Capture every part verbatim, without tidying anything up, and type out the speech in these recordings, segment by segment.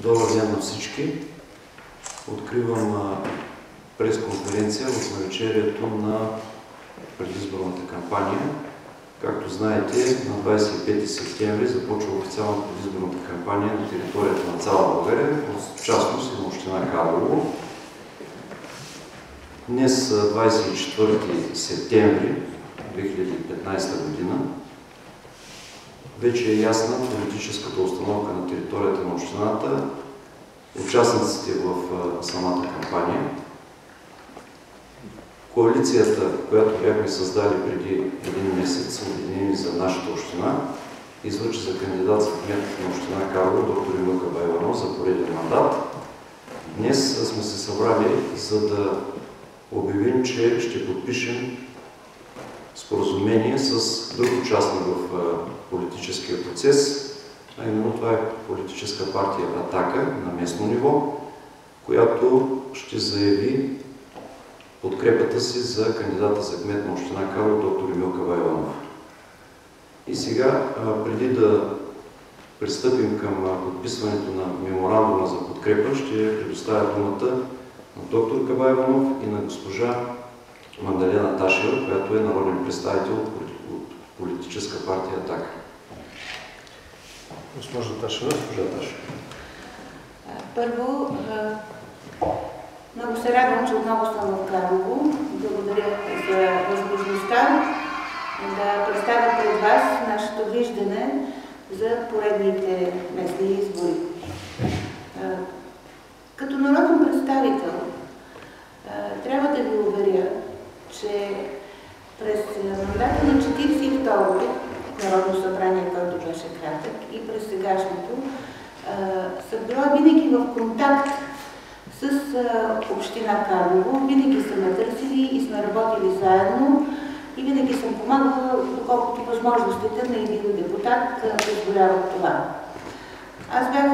Добър ден на всички. Откривам пресконференция в навечерието на предизборната кампания. Както знаете, на двадесет и пети септември започва официална предизборната кампания на територията на цяла България, в частност и на община Карлово. Днес, двадесет и четвърти септември две хиляди и петнадесета година, вече е ясна политическата установка на територията на общината, участниците в самата кампания. Коалицията, която бяхме създали преди един месец, обединени за нашата община, излъчи за кандидат за кмет на община Карлово доктор Емил Кабаиванов за пореден мандат. Днес сме се събрали, за да обявим, че ще подпишем споразумение с друг участник в политическия процес, а именно това е политическа партия „Атака” на местно ниво, която ще заяви подкрепата си за кандидата за кмет на община Карлово доктор Емил Кабаиванов. И сега, преди да пристъпим към подписването на меморандума за подкрепа, ще предоставя думата на доктор Кабаиванов и на госпожа Магдалена Ташева, която е народен представител от политическа партия „Атака”. Госпожа Ташева, госпожа Ташева. Първо, много се радвам, че отново съм в Карлово. Благодаря за възможността да представя пред вас нашето виждане за поредните местни избори. Като народен представител трябва да ви уверя, че през мандата на четиридесет и второто Народно събрание, който беше кратък, и през сегашното, съм била винаги в контакт с община Карлово. Винаги са ме търсили и сме работили заедно и винаги съм помагала, доколкото възможностите на един депутат позволяват това. Аз бях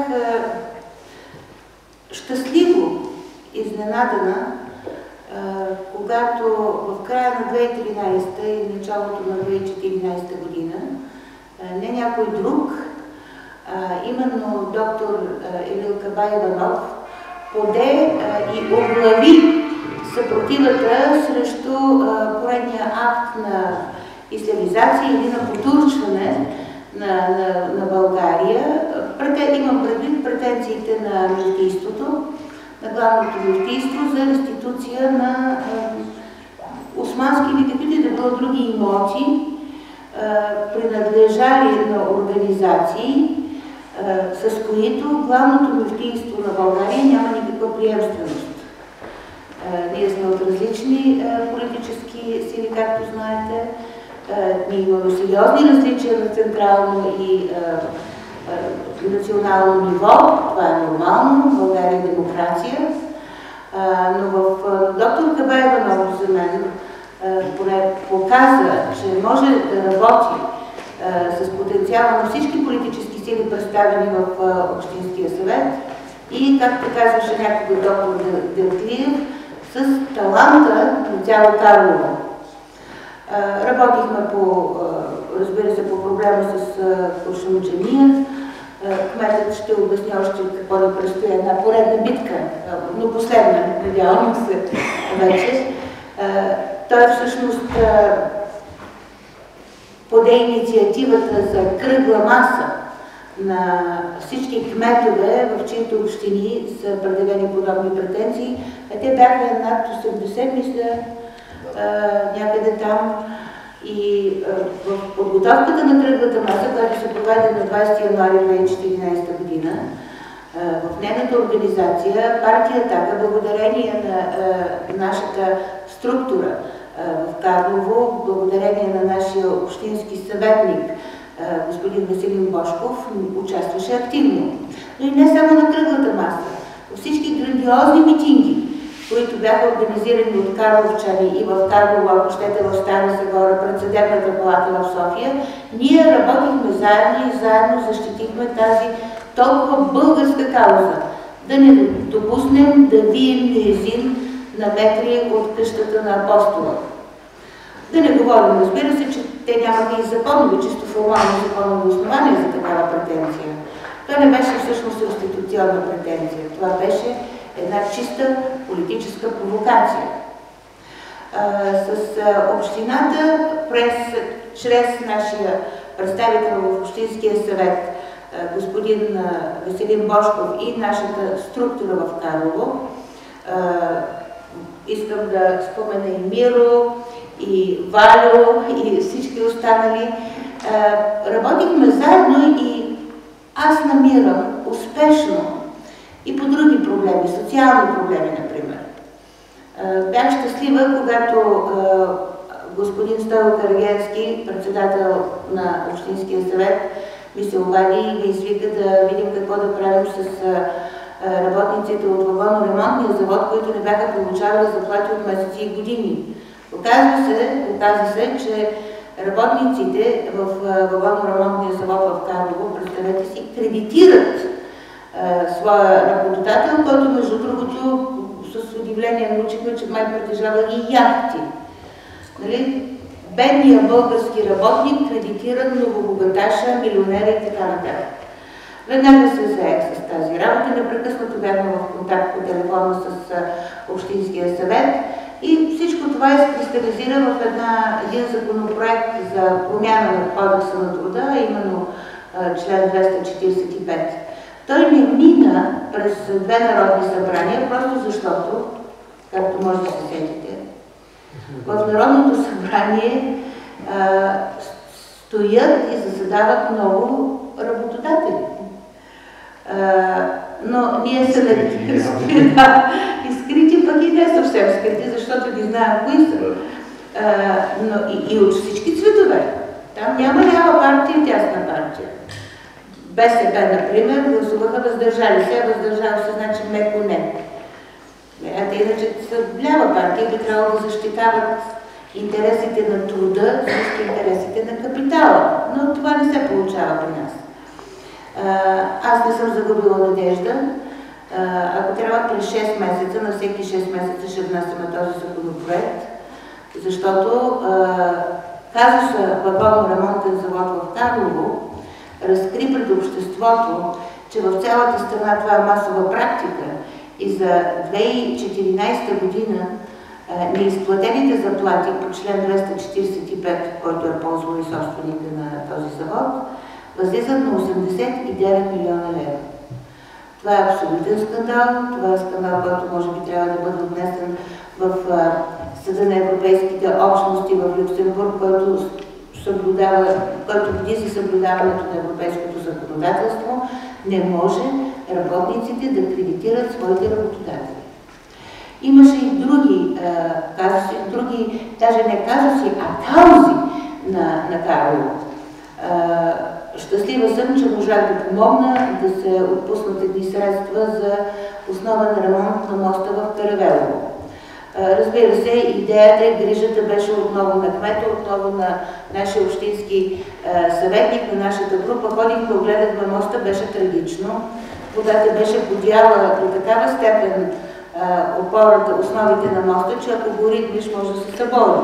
щастливо изненадана, когато в края на две хиляди и тринадесета и началото на две хиляди и четиринадесета година не някой друг, именно доктор Емил Кабаиванов, поде и оглави съпротивата срещу поредния акт на ислямизация или на потурчване на, на, на България. Имам предвид претенциите на мюфтийството, на главното мюфтийство за реституция на османски или каквито и да било други имоти, принадлежали на организации, с които главното мюфтийство на България няма никаква приемственост. Ние сме от различни политически сили, както знаете. Ние имаме сериозни различия на централно и национално ниво. Това е нормално, България е демокрация. Но в доктор Кабаиванов за мен поне показа, че може да работи с потенциала на всички политически сили, представени в Общинския съвет и, както казваше някога доктор Делтлиев, с таланта на цяло Карлово. Работихме по, разбира се, по проблема с Куршумджамия. Кметът ще обясня още какво да предстои една поредна битка, но последна, надявам се вече. Той всъщност поде инициативата за кръгла маса на всички кметове, в чиито общини са предявени подобни претенции. Те бяха над осемдесет, мисля, някъде там. И в подготовката на кръглата маса, която се проведе на двадесети януари две хиляди и четиринадесета година, в нейната организация партия „Атака”, благодарение на нашата структура в Карлово, благодарение на нашия общински съветник господин Веселин Бошков, участваше активно. Но и не само на кръглата маса. Всички грандиозни митинги, които бяха организирани от карловчани и в Карлово, ако щете в Стара Загора, пред Съдебната палата в София, ние работихме заедно и заедно защитихме тази толкова българска кауза. Да не допуснем да вием неезин на метри от къщата на Апостола. Да не говорим, разбира се, че те нямаха и законови, чисто формално законови основания за такава претенция. Това не беше всъщност институционна претенция. Това беше една чиста политическа провокация. С общината, през, чрез нашия представител в Общинския съвет, господин Веселин Божков, и нашата структура в Карлово, искам да спомена и Миро, и Валю, и всички останали, работихме заедно и аз намирам успешно и по други проблеми, социални проблеми, например. Бях щастлива, когато господин Стоил Карагенски, председател на Общинския съвет, ми се обади и ми извика да видим какво да правим с работниците от вагоно-ремонтния завод, които не бяха получавали заплати от месеци и години. Оказва се, оказва се, че работниците в вагоно-ремонтния завод в Карлово, представете си, кредитират а, своя работодател, който между другото с удивление научихме, че май притежава и яхти. Нали? Бедният български работник кредитира многобогаташа, милионера и така нататък. Веднага се заех с тази работа, непрекъснато бяхме в контакт по телефона с Общинския съвет и всичко това изкристализира в една, един законопроект за промяна на Кодекса на труда, а именно член двеста четиридесет и пет. Той не мина през две народни събрания, просто защото, както може да се сетите, в Народното събрание а, стоят и заседават много работодатели. А, но ние са изкрити, да, изкрити, пък и не съвсем скрити, защото ги знаем кои са. А, но и, и от всички цветове. Там няма лява партия и тясна партия. БСП, например, гласуваха въздържали се, въздържали се, значи меко не. А те иначе са лява партия, би трябвало да защитават интересите на труда срещу интересите на капитала. Но това не се получава при нас. Аз не съм загубила надежда. Ако трябва през шест месеца, на всеки шест месеца ще внасяме този законопроект, защото казуса вагоно-ремонтен завод в Карлово разкри пред обществото, че в цялата страна това е масова практика и за две хиляди и четиринадесета година неизплатените заплати по член двеста четиридесет и пет, който е ползвал и собственика на този завод, възлизат на осемдесет и девет милиона лева. Това е абсолютен скандал, това е скандал, който може би трябва да бъде отнесен в Съда на европейските общности в Люксембург, който съблюдава, който бди за съблюдаването на европейското законодателство. Не може работниците да кредитират своите работодатели. Имаше и други а, казуси, други, даже не казуси, а каузи на, на Карлово. Щастлива съм, че можах да помогна да се отпуснат едни средства за основен ремонт на моста в Каравелово. Разбира се, идеята и грижата беше отново на кмета, отново на нашия общински съветник, на нашата група. Ходихме, огледахме моста, беше трагично. Водата беше подяла до такава степен опората, основите на моста, че ако го ритмиш, може да се събори.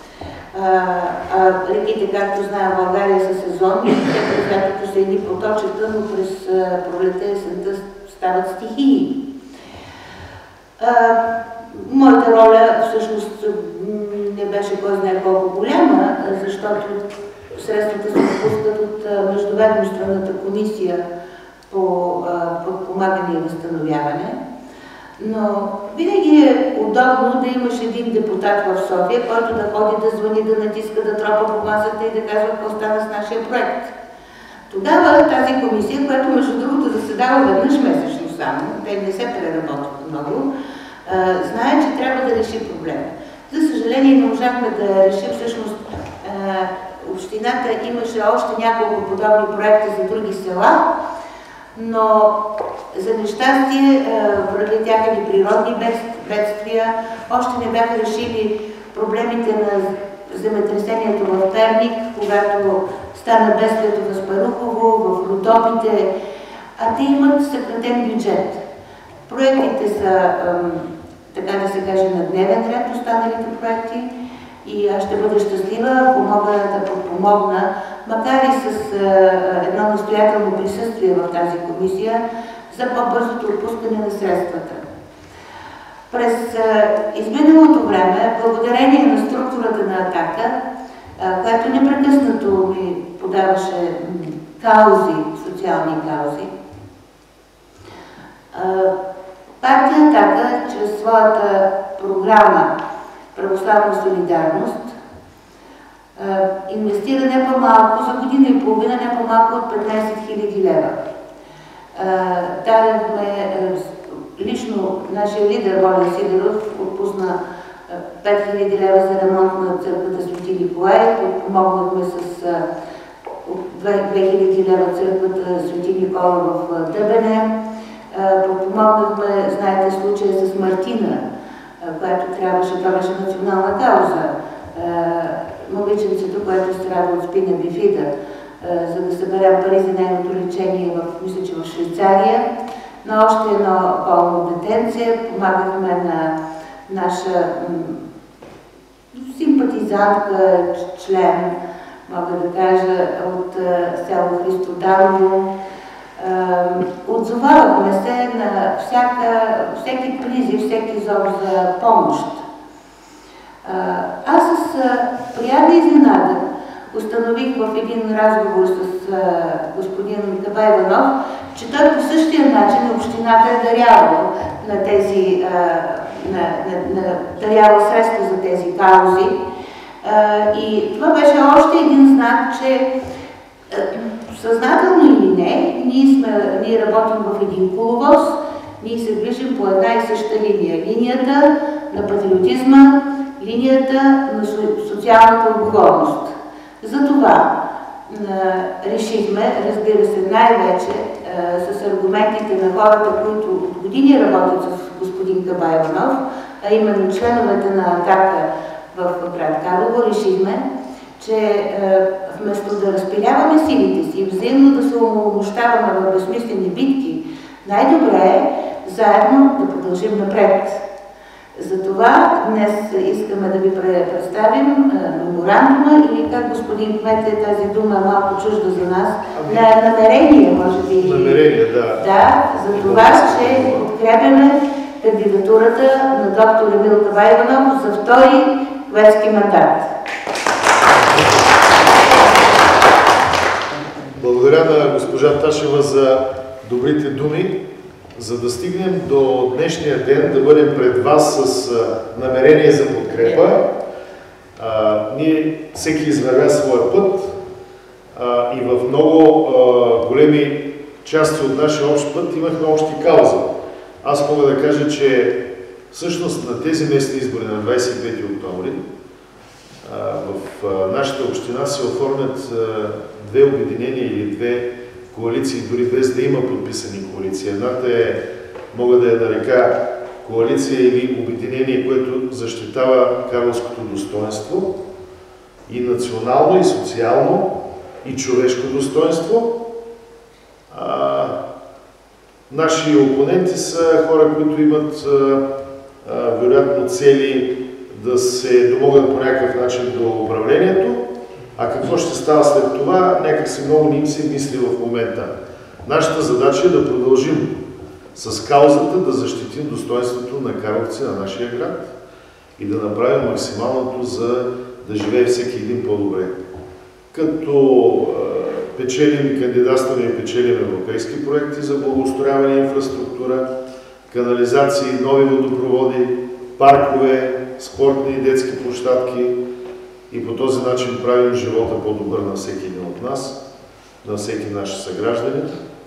А реките, както знаем, в България са сезонни, те през лятото са едни поточета, но през пролета и есента стават стихии. Моята роля всъщност не беше кой знае колко голяма, защото средствата се отпускат от Междуведомствената комисия по подпомагане и възстановяване. Но винаги е удобно да имаш един депутат в София, който да ходи, да звъни, да натиска, да тропа по масата и да казва какво стана с нашия проект. Тогава тази комисия, която между другото заседава веднъж месечно само, те не се преработват много, знае, че трябва да реши проблема. За съжаление не можахме да решим, всъщност общината имаше още няколко подобни проекти за други села, но за нещастие пролетяха ни природни бедствия, още не бяха решили проблемите на земетресението в Перник, когато стана бедствието в Аспарухово, в Родопите, а те имат съкратен бюджет. Проектите са, така да се каже, на дневен ред, останалите проекти, и аз ще бъда щастлива, ако мога да подпомогна, макар и с едно настоятелно присъствие в тази комисия, за по-бързото отпускане на средствата. През изминалото време, благодарение на структурата на „Атака“, която непрекъснато ми подаваше каузи, социални каузи, партия „Атака“ чрез своята програма „Православна солидарност“ инвестира не по-малко, за година и половина не по-малко от петнайсет хиляди лева. Дадахме, лично нашия лидер Волен Сидеров отпусна пет хиляди лева за ремонт на църквата Свети Николай, подпомогнахме с две хиляди лева църквата Свети Никола в Дъбене, подпомогнахме, знаете, случая с Мартина, която трябваше, това беше национална кауза, момиченцето, което страда от спина бифида, за да съберем пари за нейното лечение в, мисля, че в Швейцария. На още едно болно детенце помагахме на наша симпатизантка, член, мога да кажа, от село Христоданово. Отзовавахме се на всяка, всеки призив, всеки зов за помощ. Аз с приятна изненада установих в един разговор с господин Кабаиванов, че той по същия начин общината е даряла на тези, на, на, на, даряла средства за тези каузи. И това беше още един знак, че съзнателно или не, ние, сме, ние работим в един коловоз, ние се движим по една и съща линия. Линията на патриотизма, линията на социалната отговорност. Затова решихме, разбира се, най-вече с аргументите на хората, които от години работят с господин Кабаиванов, а именно членовете на „Атака“ в град Карлово, решихме, че вместо да разпиляваме силите си и взаимно да се омаломощаваме в безсмислени битки, най-добре е заедно да продължим напред. Затова днес искаме да ви представим меморандума, или как, господин кмете, тази дума е малко чужда за нас, на намерение, може би. Намерение, да. Да, за това, че подкрепяме кандидатурата на доктор Емил Кабаиванов за втори кметски мандат. Благодаря на госпожа Ташева за добрите думи. За да стигнем до днешния ден, да бъдем пред вас с намерение за подкрепа, а, ние всеки извървя своя път а, и в много а, големи части от нашия общ път имахме общи каузи. Аз мога да кажа, че всъщност на тези местни избори на двайсет и пети октомври а, в а, нашата община се оформят а, две обединения или две коалиции, дори без да има подписани коалиции. Едната е, мога да я нарека, коалиция или обединение, което защитава карловското достоинство и национално, и социално, и човешко достоинство. А, наши опоненти са хора, които имат а, а, вероятно цели да се домогнат по някакъв начин до управлението. А какво ще става след това, някакси много не им се мисли в момента. Нашата задача е да продължим с каузата, да защитим достоинството на карловци, на нашия град и да направим максималното, за да живее всеки един по-добре. Като е, печелим, кандидатстваме и печелим европейски проекти за благоустрояване и инфраструктура, канализации, нови водопроводи, паркове, спортни и детски площадки, и по този начин правим живота по-добър на всеки един от нас, на всеки наш съгражданин.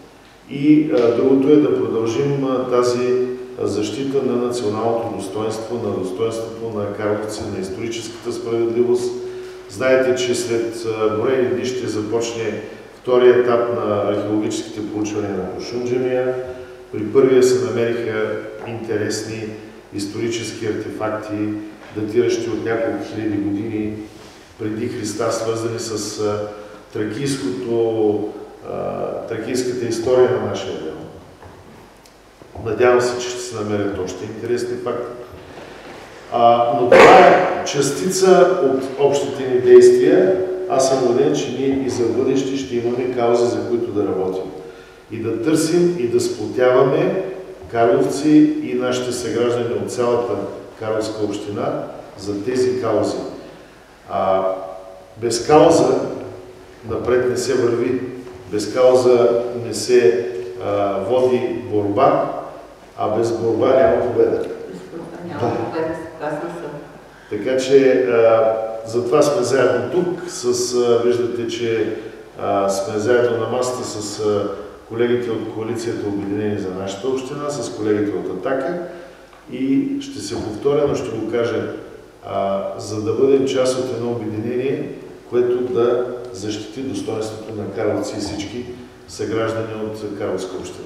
И а, другото е да продължим а, тази а, защита на националното достоинство, на достоинството на карловци, на историческата справедливост. Знаете, че след броени дни ще започне втория етап на археологическите проучвания на Куршум джамия. При първия се намериха интересни исторически артефакти, датиращи от няколко хиляди години преди Христа, свързани с а, тракийското, а, тракийската история на нашия район. Надявам се, че ще се намерят още интересни факти. А, но това е частица от общите ни действия. Аз съм убеден, че ние и за бъдеще ще имаме каузи, за които да работим. И да търсим и да сплотяваме карловци и нашите съграждани от цялата Карловска община за тези каузи. А, без кауза напред не се върви. Без кауза не се а, води борба, а без борба няма победа. Без борба няма победа, съгласна съм. Така че а, затова сме заедно тук. С, а, виждате, че а, сме заедно на масата с а, колегите от коалицията Обединени за нашата община, с колегите от Атака. И ще се повторя, но ще го кажа, а, за да бъдем част от едно обединение, което да защити достоинството на карловци и всички съграждани от Карловска община.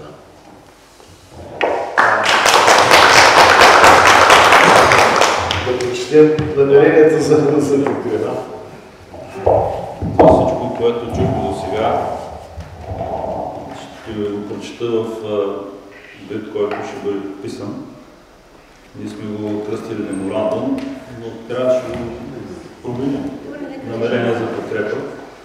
Да прочетем намеренията за, за подкрепа. Това всичко, което чухме до сега, ще го прочета в вид, който ще бъде подписан. Ние сме го кръстили меморандум, но трябваше да го променим. Намерение за подкрепа.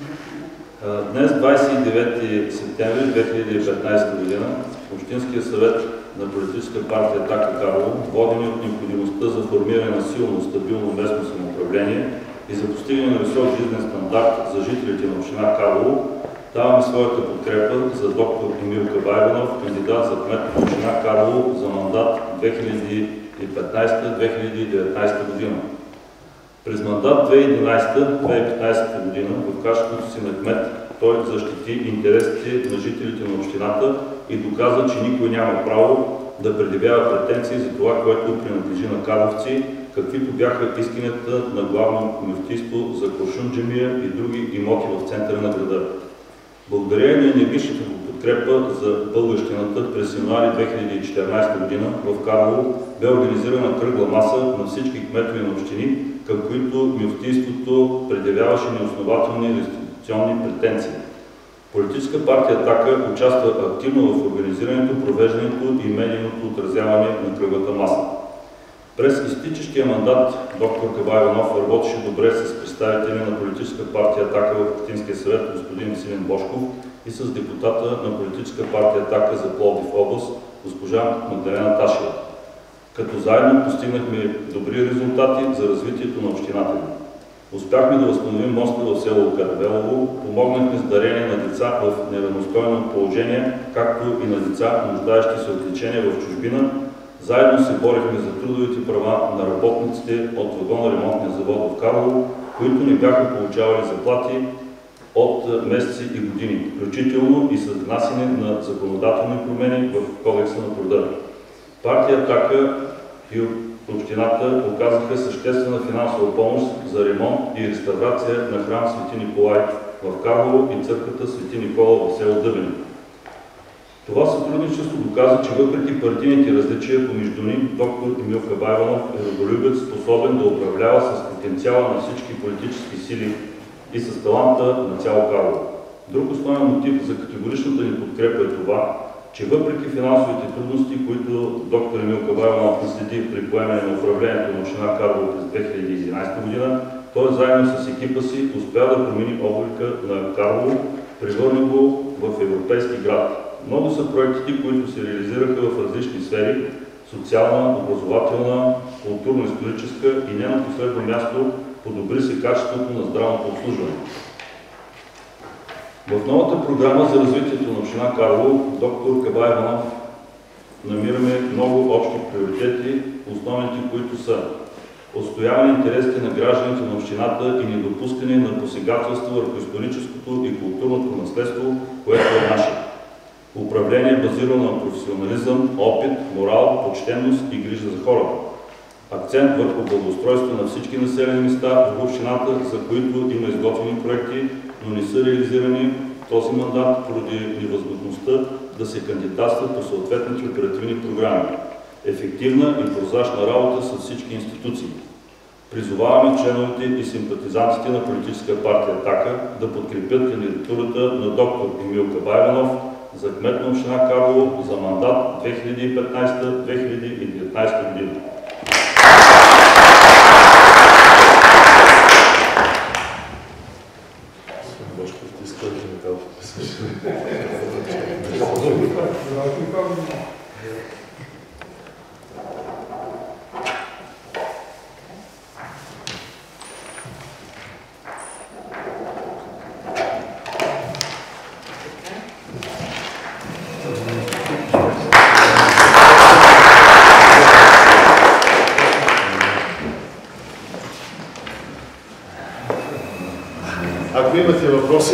Днес, двадесет и девети септември две хиляди и петнадесета година, Общинския съвет на Политическа партия Атака Карлово, водени от необходимостта за формиране на силно, стабилно местно самоуправление и за постигане на висок жизнен стандарт за жителите на община Карлово, даваме своята подкрепа за доктор Емил Кабайванов, кандидат за кмет на община Карлово за мандат две хиляди и петнадесета до две хиляди и деветнадесета година. През мандат две хиляди и единадесета до две хиляди и петнадесета година в качеството си на кмет той защити интересите на жителите на общината и доказа, че никой няма право да предявява претенции за това, което принадлежи на карловци, каквито бяха исканията на главно мюфтийство за Куршум джамия и други имоти в центъра на града. Благодарение на енергичната подкрепа за българщината през януари две хиляди и четиринадесета година в Карлово бе организирана кръгла маса на всички кметове на общини, към които мюфтийството предявяваше неоснователни инвестиционни претенции. Политическа партия Атака участва активно в организирането, провеждането и медийното отразяване на кръглата маса. През изтичащия мандат доктор Кабайванов работеше добре с представители на Политическа партия Атака в Общинския съвет господин Веселин Божков и с депутата на Политическа партия Атака за Пловдив област госпожа Магдалена Ташева, като заедно постигнахме добри резултати за развитието на общината ни. Успяхме да възстановим моста в село Каравелово, помогнахме с дарение на деца в неравностойно положение, както и на деца, нуждаещи се от лечение в чужбина. Заедно се борихме за трудовите права на работниците от вагоно-ремонтния завод в Карлово, които не бяха получавали заплати от месеци и години, включително и с внасяне на законодателни промени в Кодекса на труда. Партия Атака и общината оказаха съществена финансова помощ за ремонт и реставрация на храм Свети Николай в Карлово и църквата Свети Никола в село Дъбени. Това сътрудничество доказа, че въпреки партийните различия помежду ни, доктор Емил Кабайванов е родолюбец, способен да управлява с потенциала на всички политически сили и с таланта на цяло Карлово. Друг основен мотив за категоричната ни подкрепа е това, че въпреки финансовите трудности, които доктор Емил Кабайванов наследи при поемане на управлението на община Карлово през две хиляди и единадесета година, той заедно с екипа си успя да промени облика на Карлово, превърна го в европейски град. Много са проектите, които се реализираха в различни сфери – социална, образователна, културно-историческа и не на последно място подобри се качеството на здравното обслужване. В новата програма за развитието на община Карлово, доктор Кабайванов, намираме много общи приоритети, основните които са отстояване интересите на гражданите на общината и недопускане на посегателство върху историческото и културното наследство, което е наше. Управление базирано на професионализъм, опит, морал, почтенност и грижа за хората. Акцент върху благоустройство на всички населени места в общината, за които има изготвени проекти, но не са реализирани в този мандат поради невъзможността да се кандидатства по съответните оперативни програми. Ефективна и прозрачна работа с всички институции. Призоваваме членовете и симпатизантите на Политическа партия Атака да подкрепят кандидатурата на доктор Емил Кабайванов за кмет на община Карлово за мандат две хиляди и петнадесета до две хиляди и деветнадесета година. имате въпроси,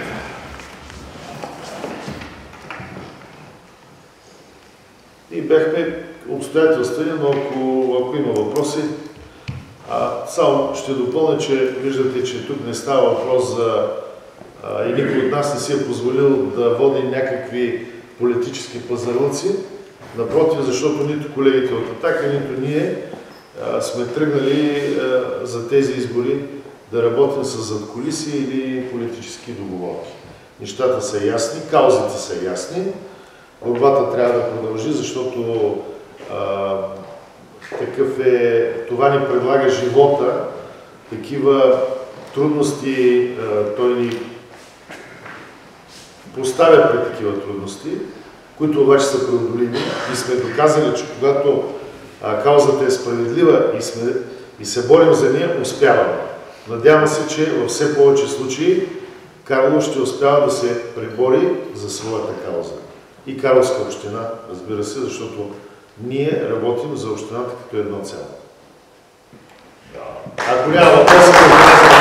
и бяхме обстоятелствени, но ако, ако има въпроси, а, само ще допълня, че виждате, че тук не става въпрос за а, и никой от нас не си е позволил да води някакви политически пазарлъци. Напротив, защото нито колегите от Атака, нито ние а, сме тръгнали а, за тези избори да работим с задкулиси или политически договорки. Нещата са ясни, каузите са ясни, борбата трябва да продължи, защото а, такъв е, това ни предлага живота, такива трудности а, той ни поставя пред такива трудности, които обаче са преодолими и сме доказали, че когато а, каузата е справедлива и, сме, и се борим за нея, успяваме. Надявам се, че във все повече случаи Карлово ще успява да се пребори за своята кауза. И Карловска община, разбира се, защото ние работим за общината като едно цяло. Ако няма въпроси,